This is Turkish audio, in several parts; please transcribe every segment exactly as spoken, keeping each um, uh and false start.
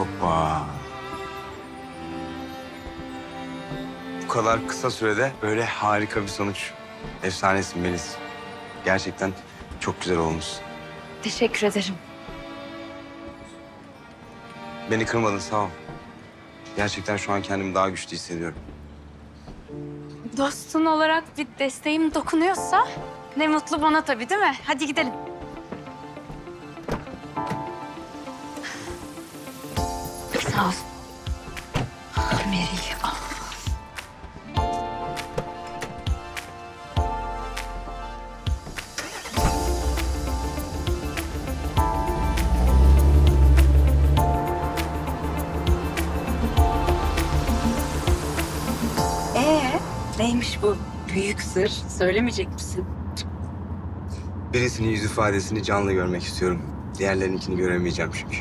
Hoppa. Bu kadar kısa sürede böyle harika bir sonuç. Efsanesin Melis. Gerçekten çok güzel olmuş. Teşekkür ederim. Beni kırmadın, sağ ol. Gerçekten şu an kendimi daha güçlü hissediyorum. Dostun olarak bir desteğim dokunuyorsa ne mutlu bana tabii, değil mi? Hadi gidelim. Sağ ol. Mary. Ah. Ee, neymiş bu büyük sır? Söylemeyecek misin? Birisinin yüz ifadesini canlı görmek istiyorum. Diğerlerininkini göremeyeceğim çünkü.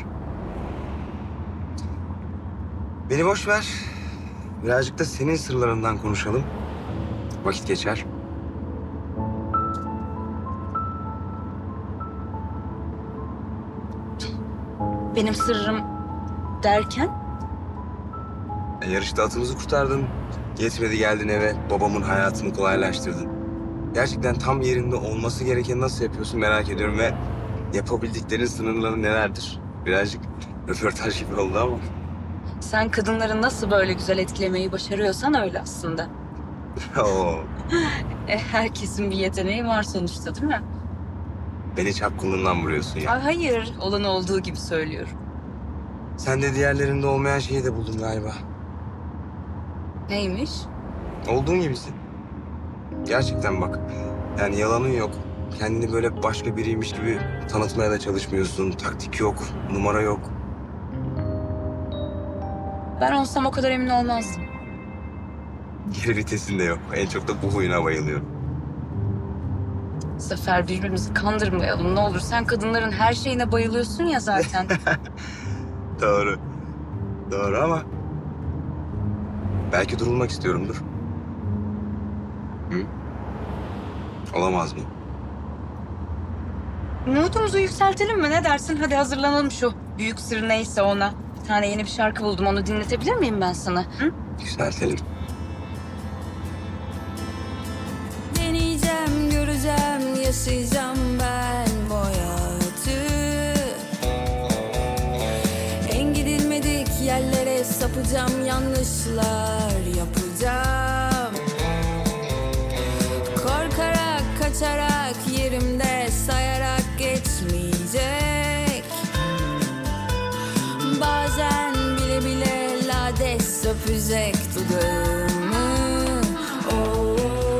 Beni boş ver. Birazcık da senin sırlarından konuşalım. Vakit geçer. Benim sırrım derken? E, yarışta atımızı kurtardın. Yetmedi geldin eve. Babamın hayatını kolaylaştırdın. Gerçekten tam yerinde olması gerekeni nasıl yapıyorsun merak ediyorum ve yapabildiklerin sınırları nelerdir? Birazcık röportaj gibi oldu ama. Sen kadınları nasıl böyle güzel etkilemeyi başarıyorsan öyle aslında. Oo, E, herkesin bir yeteneği var sonuçta, değil mi? beni çapkınlığından vuruyorsun ya. Ay, hayır, olan olduğu gibi söylüyorum. Sen de diğerlerinde olmayan şeyi de buldun galiba. Neymiş? Olduğun gibisin. Gerçekten bak. Yani yalanın yok. Kendini böyle başka biriymiş gibi tanıtmaya da çalışmıyorsun. Taktik yok, numara yok. Ben olsam o kadar emin olmazdım. Geri vitesin de yok. En çok da bu huyuna bayılıyorum. Zafer, birbirimizi kandırmayalım ne olur. Sen kadınların her şeyine bayılıyorsun ya zaten. Doğru. Doğru ama... belki durulmak istiyorumdur. Hı? Olamaz mı? Umudumuzu yükseltelim mi? Ne dersin? Hadi hazırlanalım şu büyük sır neyse ona. Bir tane yeni bir şarkı buldum. Onu dinletebilir miyim ben sana? Hı? Yükseltelim. Deneyeceğim, göreceğim, yaşayacağım ben bu hayatı. En gidilmedik yerlere sapacağım, yanlışlar yapacağım. Korkarak, kaçarak, yerimde sayarak geçmeyecek. Bazen bile bile lades öpecek dudağımı. Oh.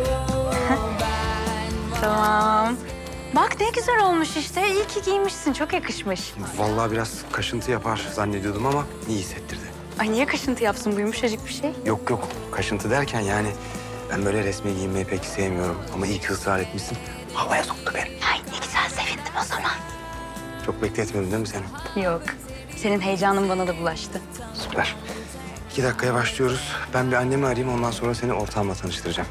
Tamam. Bak ne güzel olmuş işte. İyi ki giymişsin. Çok yakışmış. Vallahi biraz kaşıntı yapar zannediyordum ama iyi hissettirdi. Ay niye kaşıntı yapsın? Bu yumuşacık bir şey. Yok yok, kaşıntı derken yani ben böyle resmi giyinmeyi pek sevmiyorum. Ama iyi ki ısrar etmişsin. Havaya soktu beni. Ay ne güzel, sevindim o zaman. Çok bekletmedim değil mi seni? Yok. Senin heyecanın bana da bulaştı. Süper. İki dakikaya başlıyoruz. Ben bir annemi arayayım, ondan sonra seni ortağımla tanıştıracağım.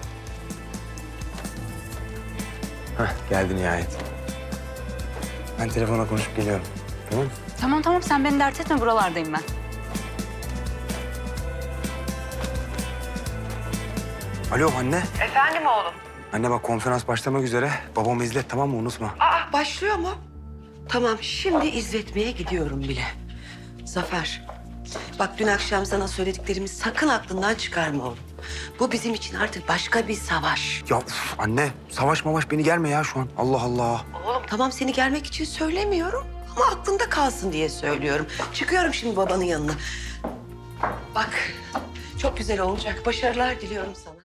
Hah, geldi nihayet. Ben telefona konuşup geliyorum. Tamam mı? Tamam tamam, sen beni dert etme, buralardayım ben. Alo anne. Efendim oğlum? Anne bak, konferans başlamak üzere. Babamı izlet, tamam mı? Unutma. Aa, başlıyor mu? Tamam, şimdi izletmeye gidiyorum bile. Zafer, bak dün akşam sana söylediklerimi sakın aklından çıkarma oğlum. Bu bizim için artık başka bir savaş. Ya uf, anne, savaş mavaş beni gelme ya şu an. Allah Allah. Oğlum tamam, seni gelmek için söylemiyorum ama aklında kalsın diye söylüyorum. Çıkıyorum şimdi babanın yanına. Bak, çok güzel olacak. Başarılar diliyorum sana.